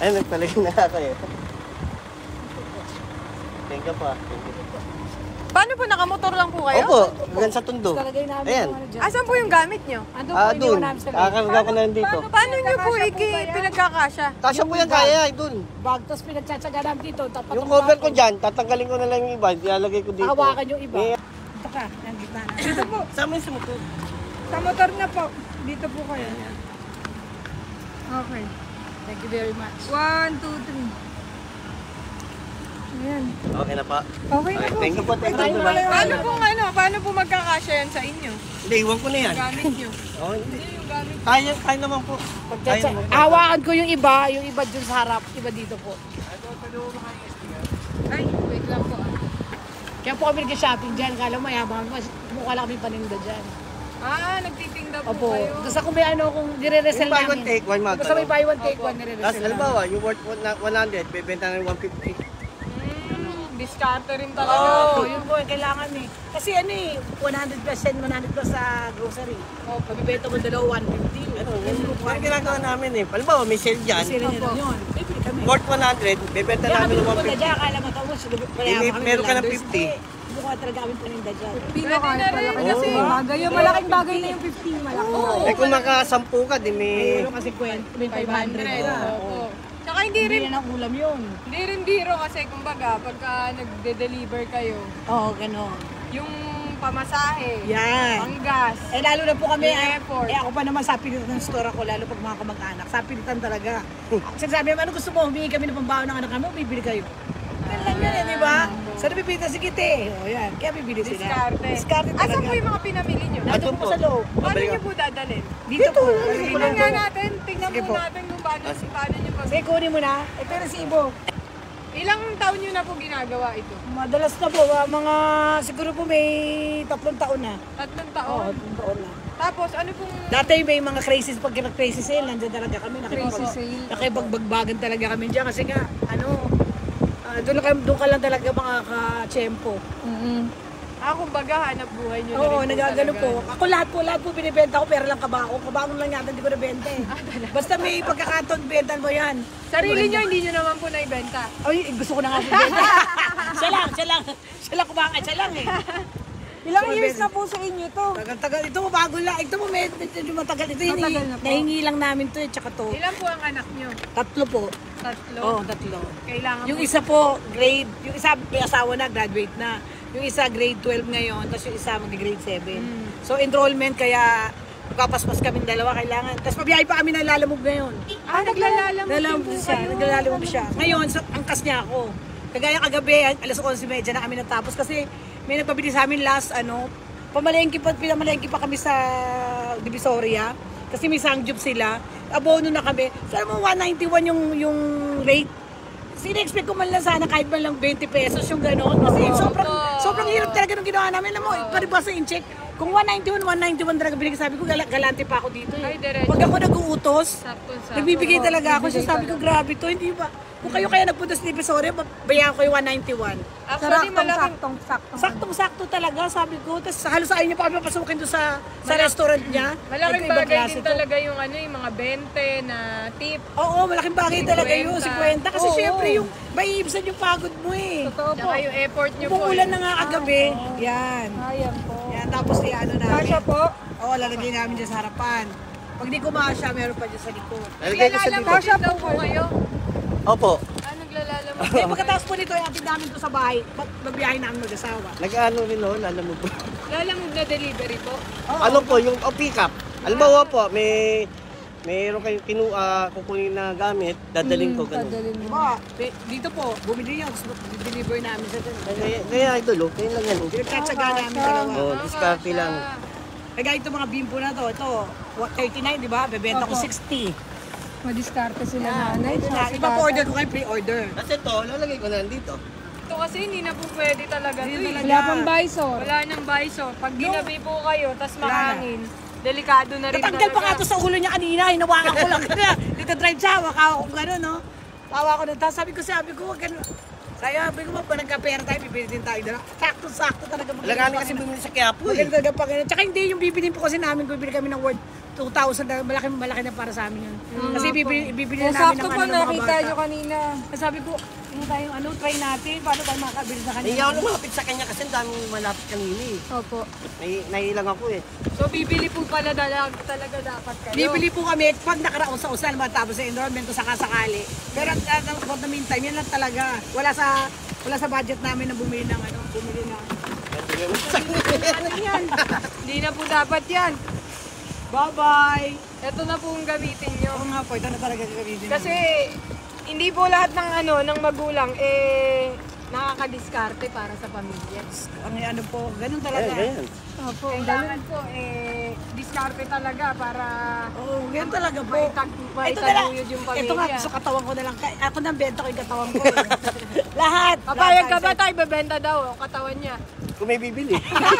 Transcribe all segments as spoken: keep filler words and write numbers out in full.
Ay, nagpalagay na kayo. Thank you pa. Thank you. Paano po, nakamotor lang po kayo? Opo, hanggang sa Tondo. Ayan. Asan po yung gamit nyo? Ah, doon. Kakarga ko na lang dito. Paano nyo po iki pinagkakasya? Kasya po yan kaya, doon. Bag, tapos pinagtsatsaga namin dito. Yung cover ko dyan, tatanggalin ko na lang yung iba, ilalagay ko dito. Hawakan yung iba. Eh, Ito ka, yung gitna na. Dito po. Sama yung sa motor. Sa motor na po. Dito po kayo. Okay. Thank you very much. One, two, three. Ayan. Okay na pa. Okay na po. Thank you po, thank you. Paano po ano? Paano po magkakasya yan sa inyo? Hindi, iwan ko na yan. Gamit nyo. Oh, hindi. Hindi yung gamit. Kaya, kaya naman po. Kaya naman po. Hawakan ko yung iba, yung iba dun sa harap, iba dito po. Ay, wait lang po. ah. Kaya po kami nag-shopping dyan, kala mo mayabang kami, mukha lang kami paninda dyan. Ah, nagtitinda po Opo, kayo. gusto ko may ano, kung dire-resell Yung buy one namin. take one, mga Gusto may tanong. buy one take one, Tapos, nire-resell namin. halimbawa, yung worth one hundred, bebenta na ng one fifty. Mm, discarte rin talaga. Oo, oh, yun po, kailangan eh. Kasi ano eh, one hundred percent, one hundred plus sa grocery. O, pabibenta mo dalawa, one fifty. Ano, yun yung ginagawa namin eh. Halimbawa, may sale dyan. Kasi rin yun. Bibili kami. Worth one hundred, bebenta Kaya kami namin ng one pupunta fifty. dyan, akala mo tapos, May- kaya kami meron ka ng landers. fifty. Hindi, Mukha talaga kami paninda dyan. Pwede na rin kasi Oo. bagay. Yung malaking bagay na yung fifteen, malaki. Oo. Eh kung nakasampu ka, di may... Meron kasi kwento, may five hundred. Opo. Tsaka hindi Hindi rin, rin ang ulam yun. hindi rin biro kasi kumbaga pagka nagde-deliver kayo, Oo, gano'n. yung pamasahe, Yan. ang gas, Eh lalo na po kami, Yung eh, effort. eh ako pa naman sa pilitan ng store ako, lalo pag mga kamag-anak, sa pilitan talaga. Sinasabi naman, ano gusto mo, humingi kami ng pambaon ng anak namin, bibili kayo. Yan lang yan eh, di ba? Sa nabibita si Kite, o yan, kaya bibili sila. diskarte. Diskarte Asan talaga. po yung mga pinamili nyo? Nandun po sa loob. Paano Babalik nyo ka. po dadalhin? Dito po. Tingnan nga natin, tingnan Sige po po. natin kung paano, paano nyo pag... Sige, kunin mo na. Ito yung resibo. Ilang taon nyo na po ginagawa ito? Madalas na po, ah, mga siguro po may tatlong taon na. Tatlong Oo, taon? tatlong taon na. Tapos ano pong... Dati may mga crisis, pag nag-crisis sale, nandiyan talaga kami. Crisis sale. Nakipagbagbagan talaga kami dyan kasi nga, ano, ah, doon, ka, doon ka lang talaga makaka-tsempo. Ah, kumbaga hanap buhay nyo na rin Oo, po nagagano talaga. po. Ako lahat po, lahat po binibenta ko, pero lang kabako. Kabako lang yata, hindi ko nabenta eh. Basta may pagkakataon, benta mo yan. Sarili nyo, hindi nyo naman po naibenta. Ay, gusto ko na nga po benta. siya lang, siya lang. Siya lang kumakain, siya lang eh. Ilang So, years benta. na po sa inyo to? Tagal-tagal. Ito mo bago lang. Ito mo medyo medyo matagal. Ito hini, Matagal na po. nahingi lang namin to eh, tsaka to. Ilan po ang anak nyo? Tatlo po. Tatlo? Oo, tatlo. Kailangan Yung po. isa po, grade, yung isa may asawa na, graduate na. Yung isa grade twelve ngayon, tapos yung isa mag-grade seven. Mm. So enrollment kaya magpapaspas kaming dalawa kailangan. Tapos pabiyahe pa kami ng lalamog ngayon. Ah, naglalalamog din Lalamog po siya, kayo. naglalamog siya. Ngayon, sa angkas niya ako. Kagaya kagabi, alas eleven thirty na kami natapos kasi may nagpabili sa amin last, ano, pamalengke pa, pinamalengke pa kami sa Divisoria. Kasi may sangjub sila. Abono na kami. So, alam mo, one ninety-one yung, yung rate. Sine-expect ko man lang sana kahit man lang twenty pesos yung gano'n. Kasi sobrang, sobrang hirap talaga nung ginawa namin. Alam mo, paribasa in check. Kung one ninety-one, one ninety-one talaga binigay. Sabi ko, gal- galante pa ako dito eh. Ay, diretso. Pag ako nag-uutos, Sakto-sakto. nagbibigay talaga ako. So sabi ko, grabe to, hindi ba? Kung kayo kaya nagpunta sa Divisoria, bayaran ko yung one ninety-one. Actually, malaking... Saktong-sakto talaga, sabi ko. Tapos halos ayaw niya pa kami papasukin doon sa, sa restaurant niya. Malaking Ay, ibang bagay klase din to. talaga yung ano, yung mga twenty na tip. Oo, malaking bagay talaga yun, fifty. fifty. Kasi Oo. syempre yung may ibsan yung pagod mo eh. Totoo po. Tsaka yung effort nyo po. Umuulan na nga kagabi. Yan. Ayan po. Yan, tapos i-ano namin. Kasha po. Oo, lalagay namin dyan sa harapan. Pag di kumasya, meron pa dyan sa likod. Lalagay ko sa Naglalalamog likod. din daw po kayo. Opo. Ah, naglalalamog. Eh, pagkatapos po nito, yung atin namin to sa bahay, mag- magbiyahe namin mag-asawa. Nag-ano rin o, lalamog po. Lalamog na delivery po. Oo. Ano po, yung oh, pick-up. Halimbawa po, may... Mayroon kayong kinu, ah, kukunin na gamit, dadalhin ko, ganun. Diba, pe- dito po, bumili yun, tapos deliver namin sa dyan. Kaya, kaya idol, oh, kaya lang yan. Oh. Pinagtsatsaga namin dalawa. Oh, diskarte lang. Kaya ito mga bimpo na to, ito, what, thirty-nine, di ba? Bebenta ko Opo. sixty. Madiskarte sila Yan, nanay. ito na. Iba po order ko kayo, pre-order. Kasi ito, lalagay ko na lang dito. Ito kasi hindi na po pwede talaga. Hindi ito eh. talaga. Wala pang visor. Wala nang visor. Pag ginabi po kayo, tas makangin, delikado na rin Natanggal pa nga talaga. to sa ulo niya kanina, hinawakan ko lang. Dito drive siya, hawak ako kung gano'n, no? Tawa ko na, tapos sabi ko, sabi ko, wag ganun. Sabi ko, pag nagka-pera tayo, bibili din tayo doon. Sakto-sakto talaga. Laganin kasi bumili sa Quiapo eh. Maganda talaga pag Tsaka hindi yung bibili po kasi namin, bibili kami ng worth two thousand, malaki malaki na para sa amin yun. Kasi bibili, bibili na namin Sakto ng po, ano ng mga nakita bata. nyo kanina. Sabi ko, ano tayo, ano, try natin, paano tayo makakabili sa kanya. Hindi ako lumapit sa kanya kasi ang daming malapit kanina eh. Opo. Nay, nailang ako eh. So, bibili po pala dalag, talaga dapat kayo. Bibili po kami, pag nakaraos-ausan, matapos sa enrollment ko sakasakali. Pero uh, for the meantime, yan lang talaga. Wala sa wala sa budget namin na bumili ng ano, bumili na. Ano yan? Hindi na po dapat yan. Bye-bye! Ito na po ang gamitin nyo. Oo nga po, ito na talaga gagamitin. Kasi, hindi po lahat ng ano, ng magulang, eh, nakakadiskarte para sa pamilya. Ang ano po, ganun talaga. Ayan, ayan. Opo. Kailangan po, eh, diskarte talaga para Oo, ganun talaga po. maitag, Ito na lang. maitaguyod yung pamilya. Ito nga, sa katawan ko na lang. Kay- Ako nang benta ko yung katawan ko. eh. Lahat. Papayag ka lahat ba tayo. tayo, bebenta daw, o katawan niya. Kung may bibili.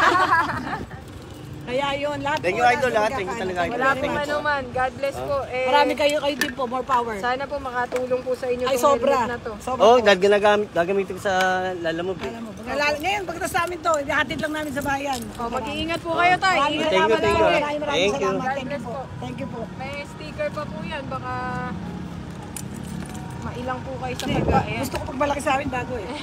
Kaya yun, lahat Thank po, you, lahat idol, po lahat. nagkakaano. Thank you talaga, idol. Wala Thank pong you ano po. man. God bless po. Eh, Marami kayo, kayo din po, more power. Sana po makatulong po sa inyo Ay, tong sobra. helmet na to. Sobra Oo, oh, po. dahil ginagamit, gagamitin ko sa lalamove eh. Alam mo, pagkalala, ngayon, pagkatapos sa amin to, ihatid lang namin sa bayan. O, mag-iingat po kayo tayo. Maraming Ingat Thank you, salamat thank you. po. ah. Maraming maraming Thank you. salamat. God Thank you bless po. po. Thank you po. May sticker pa po yan. Baka mailang po kayo sa Hindi, pagkain. gusto ko pag malaki sa amin bago eh.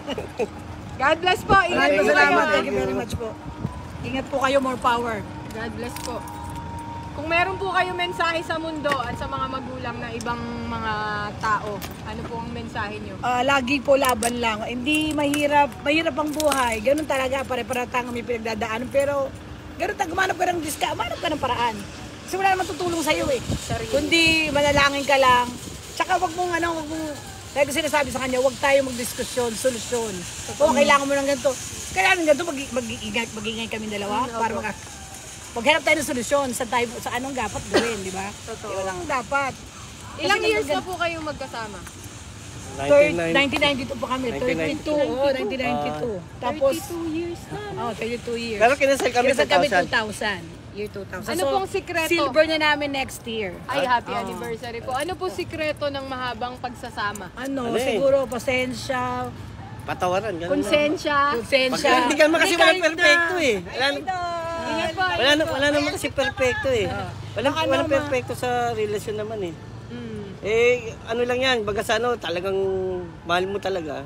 God bless po. Ingat Maraming po kayo. salamat. ah. Thank you very much po. Ingat po kayo, more power. God bless po. Kung meron po kayo mensahe sa mundo at sa mga magulang na ibang mga tao, ano po ang mensahe nyo? Ah, lagi po laban lang. Hindi mahirap, mahirap ang buhay. Ganun talaga, pare-para tayong may pinagdadaanan. Pero, ganun tayo, gumanap ka ng diska, gumanap ka ng paraan. Kasi wala naman tutulong sa'yo eh. Sarili. Kundi manalangin ka lang. Tsaka wag mong ano, wag mong, kaya ko sinasabi sa kanya, wag tayo magdiskusyon, solusyon. O, kailangan mo ng ganito. Kailangan ng ganito, mag- mag-iingay, mag-iingay kami dalawa Mm, para opo. mag maghanap tayo ng solusyon sa, tayo, sa anong dapat gawin, di ba? Totoo. Yun ang dapat. Ilang Kasi years na ganun- po kayong magkasama? nineteen ninety-two po kami. thirty-two, oh, nineteen ninety-two. Tapos, thirty-two years na. oh, thirty-two years. Pero kinasal kami Kinasal kami two thousand. two thousand. Year two thousand. Ano pong sikreto? Silver na namin next year. Ay, happy Oo. anniversary po. Ano po sikreto ng mahabang pagsasama? Ano, Ano eh? siguro, pasensya, Patawaran. ganun lang. Konsensya. konsensya. Pag- Hindi ka naman kasi Hindi wala kahit perfecto na- eh. Wala, Ingat po. wala, na- wala naman kasi perfecto eh. Walang, Baka walang naman- perfecto sa relasyon naman eh. Mm. Eh, ano lang yan, baga sa ano, talagang mahal mo talaga.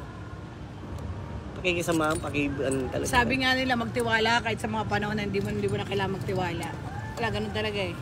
Pakikisama, pakib, ano talaga. Sabi nga nila, magtiwala kahit sa mga panahon na hindi mo, hindi mo na kailangan magtiwala. Wala, ganun talaga eh.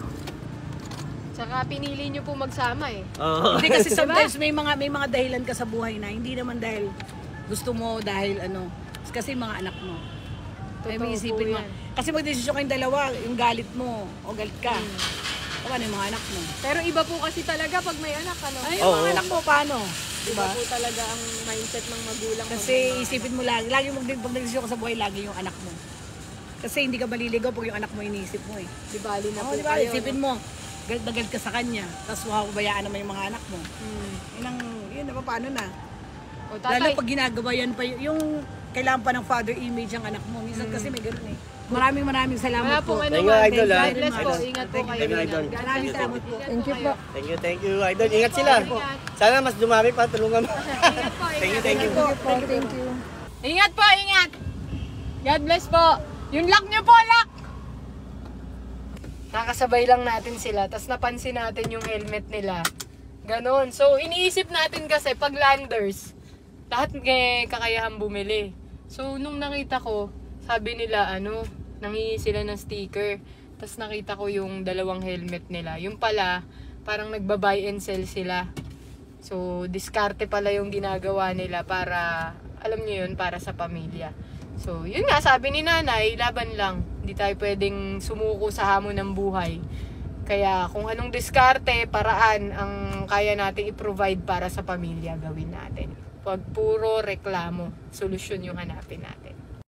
Tsaka pinili nyo po magsama eh. Oo. Hindi kasi sometimes may mga may mga dahilan ka sa buhay na hindi naman dahil gusto mo, dahil ano, kasi mga anak mo. Kaya may Totoo isipin po mo. yan. Kasi magdesisyon kayong dalawa, yung galit mo o galit ka. Hmm. O ano yung mga anak mo? Pero iba po kasi talaga pag may anak, ano? Ay, yung Oo. mga anak mo, paano? Iba Diba? po talaga ang mindset ng magulang. Kasi isipin mo lagi, lagi mo pag nagdesisyon ka sa buhay, lagi yung anak mo. Kasi hindi ka maliligaw pag yung anak mo inisip mo eh. Di bali na Oo, po di ba? kayo. Isipin mo, galit na galit ka sa kanya, tapos makakubayaan naman yung mga anak mo. Hmm. Yun ang, yun na paano na? O Lalo tatay, pag ginagawa yan pa, y- yung kailangan pa ng father image ang anak mo. Minsan kasi may ganun eh. Maraming maraming wala salamat po. pong ano Thank you, man. idol, ah. God bless po. Idol. Ingat po Thank you, kayo. thank you, idol. God Maraming bless salamat po. Ingat Thank you kayo. Thank you, thank you, idol. Ingat sila. Ingat. Sana mas dumami pa, tulungan mo. Ingat po, Thank you, ingat. thank you. Thank you, thank you. Ingat po, ingat. God bless po. Yung lock nyo po, lock. Nakasabay lang natin sila, tapos napansin natin yung helmet nila. Ganon. So, iniisip natin kasi pag landers, lahat may kakayahan bumili. So, nung nakita ko, sabi nila, ano, nangingi sila ng sticker. Tapos nakita ko yung dalawang helmet nila. Yung pala, parang nagba-buy and sell sila. So, diskarte pala yung ginagawa nila para, alam niyo yun, para sa pamilya. So, yun nga, sabi ni nanay, laban lang. Hindi tayo pwedeng sumuko sa hamon ng buhay. Kaya kung anong diskarte, paraan ang kaya nating i-provide para sa pamilya, gawin natin. Pag puro reklamo, solusyon yung hanapin natin.